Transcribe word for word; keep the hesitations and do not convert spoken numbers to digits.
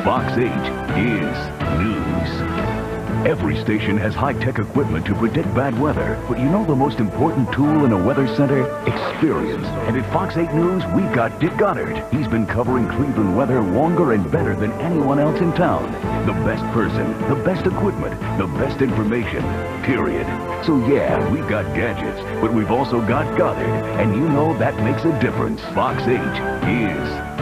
Fox eight is news. Every station has high-tech equipment to predict bad weather, but you know the most important tool in a weather center? Experience. And at Fox eight News, we've got Dick Goddard. He's been covering Cleveland weather longer and better than anyone else in town. The best person, the best equipment, the best information, period. So yeah, we've got gadgets, but we've also got Goddard, and you know that makes a difference. Fox eight is